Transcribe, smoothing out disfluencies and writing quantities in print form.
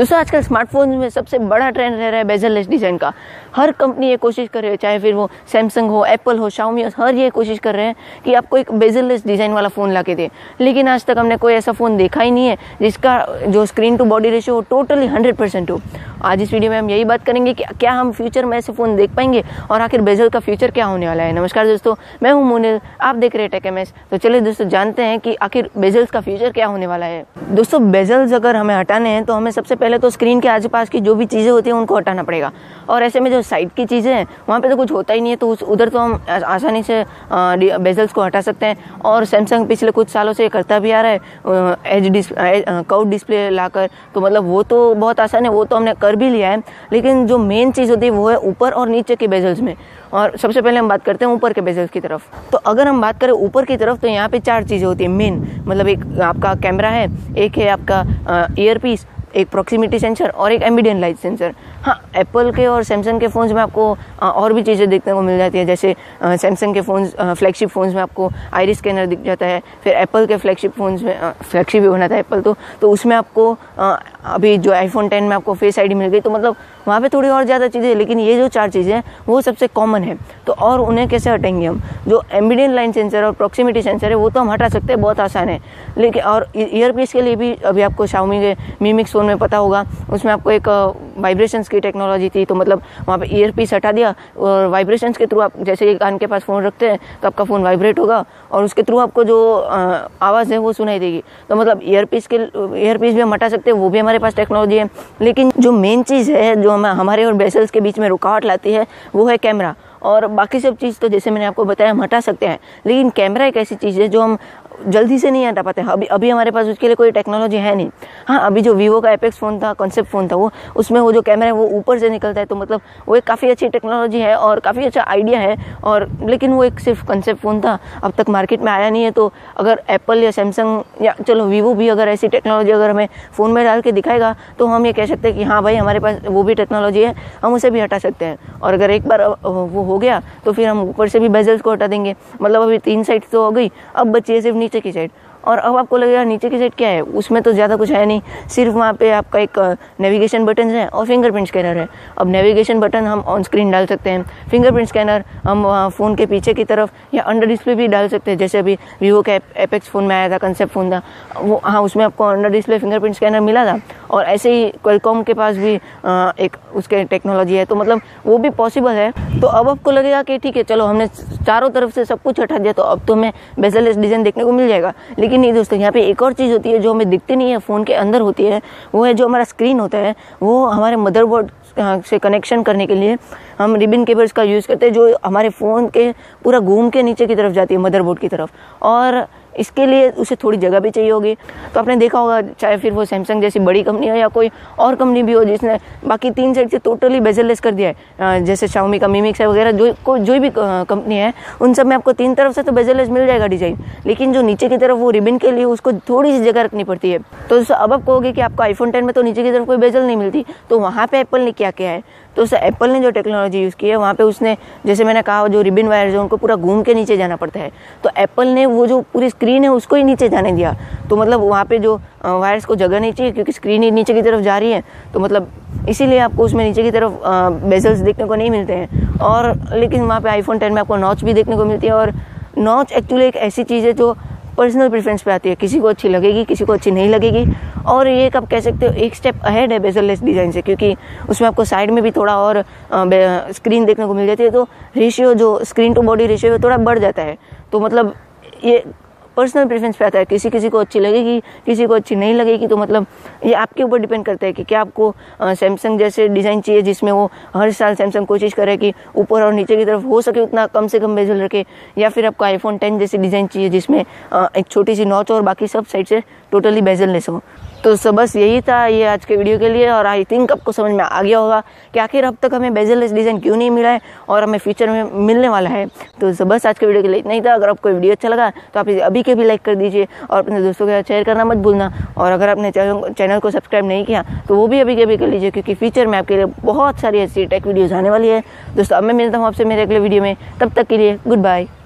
दोस्तों आजकल स्मार्टफोन में सबसे बड़ा ट्रेंड रह रहा है बेजललेस डिज़ाइन का। हर कंपनी ये कोशिश कर रही है, चाहे फिर वो सैमसंग हो, एप्पल हो, शाओमी हो, हर ये कोशिश कर रहे हैं कि आपको एक बेजललेस डिज़ाइन वाला फ़ोन ला के दे। लेकिन आज तक हमने कोई ऐसा फ़ोन देखा ही नहीं है जिसका जो स्क्रीन टू बॉडी रेशियो हो टोटली 100% हो। आज इस वीडियो में हम यही बात करेंगे कि क्या हम फ्यूचर में ऐसे फ़ोन देख पाएंगे और आखिर बेजल का फ्यूचर क्या होने वाला है। नमस्कार दोस्तों, मैं हूं मोनिल, आप देख रहे हैं टेक एमएस। तो चलिए दोस्तों जानते हैं कि आखिर बेजल्स का फ्यूचर क्या होने वाला है। दोस्तों बेजल्स अगर हमें हटाने हैं तो हमें सबसे पहले तो स्क्रीन के आसपास की जो भी चीज़ें होती हैं उनको हटाना पड़ेगा। और ऐसे में जो साइड की चीज़ें हैं वहाँ पे तो कुछ होता ही नहीं है, तो उधर तो हम आसानी से बेजल्स को हटा सकते हैं। और सैमसंग पिछले कुछ सालों से करता भी आ रहा है कर्व डिस्प्ले लाकर, तो मतलब वो तो बहुत आसान है, वो तो हमने कर भी लिया है। लेकिन जो मेन चीज़ होती है वो है ऊपर और नीचे के बेजल्स में। और सबसे पहले हम बात करते हैं ऊपर के बेजल्स की तरफ। तो अगर हम बात करें ऊपर की तरफ तो यहाँ पे 4 चीज़ें होती हैं मेन, मतलब एक आपका कैमरा है, एक है आपका ईयरपीस, एक प्रॉक्सिमिटी सेंसर और एक एम्बिएंट लाइट सेंसर। हाँ, एप्पल के और सैमसंग के फ़ोन्स में आपको और भी चीज़ें देखने को मिल जाती है। जैसे सैमसंग के फ़ोन्स फ्लैगशिप फ़ोन्स में आपको आइरिस स्कैनर दिख जाता है। फिर एप्पल के फ्लैगशिप फ़ोन्स में फ्लैगशिप भी बनाता है एप्पल, तो उसमें आपको अभी जो आईफोन 10 में आपको फेस आईडी मिल गई, तो मतलब वहाँ पे थोड़ी और ज़्यादा चीज़ें। लेकिन ये जो 4 चीज़ें हैं वो सबसे कॉमन है। तो और उन्हें कैसे हटाएंगे हम? जो एम्बिएंट लाइट सेंसर और प्रॉक्सिमिटी सेंसर है वो तो हम हटा सकते हैं, बहुत आसान है। लेकिन और ईयरपीस के लिए भी अभी आपको शाओमी के मी मिक्स फ़ोन में पता होगा, उसमें आपको एक वाइब्रेशंस की टेक्नोलॉजी थी। तो मतलब वहाँ पे ईयरपीस हटा दिया और वाइब्रेशंस के थ्रू आप जैसे ये कान के पास फ़ोन रखते हैं तो आपका फ़ोन वाइब्रेट होगा और उसके थ्रू आपको जो आवाज़ है वो सुनाई देगी। तो मतलब ईयरपीस भी हम हटा सकते हैं, वो भी हमारे पास टेक्नोलॉजी है। लेकिन जो मेन चीज़ है जो हमारे और बेजल्स के बीच में रुकावट लाती है वो है कैमरा। और बाकी सब चीज़ तो जैसे मैंने आपको बताया हम हटा सकते हैं, लेकिन कैमरा एक ऐसी चीज़ है जो हम जल्दी से नहीं हटा पाते हैं। अभी हमारे पास उसके लिए कोई टेक्नोलॉजी है नहीं। हाँ, अभी जो वीवो का एपेक्स फ़ोन था, कॉन्सेप्ट फ़ोन था, वो उसमें वो जो कैमरा है वो ऊपर से निकलता है। तो मतलब वो एक काफ़ी अच्छी टेक्नोलॉजी है और काफ़ी अच्छा आइडिया है। और लेकिन वो एक सिर्फ कॉन्सेप्ट फ़ोन था, अब तक मार्केट में आया नहीं है। तो अगर एप्पल या सैमसंग या चलो वीवो भी अगर ऐसी टेक्नोलॉजी अगर हमें फ़ोन में डाल के दिखाएगा तो हम ये कह सकते हैं कि हाँ भाई हमारे पास वो भी टेक्नोलॉजी है, हम उसे भी हटा सकते हैं। और अगर एक बार वो हो गया तो फिर हम ऊपर से भी बेजल्स को हटा देंगे। मतलब अभी 3 साइड तो हो गई, अब बची है सिर्फ नीचे की साइड। और अब आपको लगेगा नीचे की साइड क्या है, उसमें तो ज़्यादा कुछ है नहीं, सिर्फ वहाँ पे आपका एक नेविगेशन बटन है और फिंगरप्रिंट स्कैनर है। अब नेविगेशन बटन हम ऑन स्क्रीन डाल सकते हैं, फिंगरप्रिंट स्कैनर हम फ़ोन के पीछे की तरफ या अंडर डिस्प्ले भी डाल सकते हैं। जैसे अभी वीवो के एपेक्स फ़ोन में आया था, कंसेप्ट फ़ोन था वो, हाँ उसमें आपको अंडर डिस्प्ले फिंगरप्रिंट स्कैनर मिला था। और ऐसे ही क्वालकॉम के पास भी एक उसके टेक्नोलॉजी है, तो मतलब वो भी पॉसिबल है। तो अब आपको लगेगा कि ठीक है चलो हमने चारों तरफ से सब कुछ हटा दिया तो अब तो हमें बेजललेस डिज़ाइन देखने को मिल जाएगा। लेकिन नहीं दोस्तों, यहाँ पे एक और चीज़ होती है जो हमें दिखती नहीं है, फ़ोन के अंदर होती है। वो है जो हमारा स्क्रीन होता है, वो हमारे मदरबोर्ड से कनेक्शन करने के लिए हम रिबन केबल्स का यूज़ करते हैं, जो हमारे फ़ोन के पूरा घूम के नीचे की तरफ जाती है, मदरबोर्ड की तरफ। और इसके लिए उसे थोड़ी जगह भी चाहिए होगी। तो आपने देखा होगा, चाहे फिर वो सैमसंग जैसी बड़ी कंपनी हो या कोई और कंपनी भी हो जिसने बाकी 3 साइड से टोटली बेजललेस कर दिया है, जैसे शाओमी का मी मिक्स है वगैरह, जो भी कंपनी है उन सब में आपको 3 तरफ से तो बेजललेस मिल जाएगा डिज़ाइन। लेकिन जो नीचे की तरफ वो रिबन के लिए उसको थोड़ी सी जगह रखनी पड़ती है। तो अब आप कहोगे कि आपको आईफोन 10 में तो नीचे की तरफ कोई बेजल नहीं मिलती, तो वहाँ पर एप्पल ने क्या किया है? तो एप्पल ने जो टेक्नोलॉजी यूज़ की है वहाँ पे उसने, जैसे मैंने कहा, जो रिबन वायर जो उनको पूरा घूम के नीचे जाना पड़ता है, तो एप्पल ने वो जो पूरी स्क्रीन है उसको ही नीचे जाने दिया। तो मतलब वहाँ पे जो वायर्स को जगह नहीं चाहिए क्योंकि स्क्रीन ही नीचे की तरफ जा रही है, तो मतलब इसीलिए आपको उसमें नीचे की तरफ बेजल्स देखने को नहीं मिलते हैं। और लेकिन वहाँ पे आईफोन 10 में आपको नॉच भी देखने को मिलती है। और नॉच एक्चुअली एक ऐसी चीज़ है जो पर्सनल प्रेफरेंस पे आती है, किसी को अच्छी लगेगी, किसी को अच्छी नहीं लगेगी। और ये आप कह सकते हो एक स्टेप अहेड है बेजललेस डिज़ाइन से, क्योंकि उसमें आपको साइड में भी थोड़ा और स्क्रीन देखने को मिल जाती है। तो रेशियो जो स्क्रीन टू बॉडी रेशियो है थोड़ा बढ़ जाता है। तो मतलब ये पर्सनल प्रेफरेंस पे आता है, किसी को अच्छी लगेगी, किसी को अच्छी नहीं लगेगी। तो मतलब ये आपके ऊपर डिपेंड करता है कि क्या आपको सैमसंग जैसे डिज़ाइन चाहिए जिसमें वो हर साल सैमसंग कोशिश करे कि ऊपर और नीचे की तरफ हो सके उतना कम से कम बेजल रखे, या फिर आपको आईफोन 10 जैसी डिज़ाइन चाहिए जिसमें एक छोटी सी नॉच और बाकी सब साइड से टोटली बेजललेस हो। तो बस यही था ये आज के वीडियो के लिए। और आई थिंक आपको समझ में आ गया होगा कि आखिर अब तक हमें बेजललेस डिज़ाइन क्यों नहीं मिला है और हमें फ्यूचर में मिलने वाला है। तो बस आज के वीडियो के लिए इतना ही था। अगर आपको वीडियो अच्छा लगा तो आप इसे अभी के भी लाइक कर दीजिए और अपने दोस्तों के साथ शेयर करना मत भूलना। और अगर आपने चैनल को सब्सक्राइब नहीं किया तो वो भी अभी के भी कर लीजिए, क्योंकि फ्यूचर में आपके लिए बहुत सारी ऐसी टेक वीडियोज़ आने वाली है। दोस्तों अब मैं मिलता हूँ आपसे मेरे अगले वीडियो में, तब तक के लिए गुड बाय।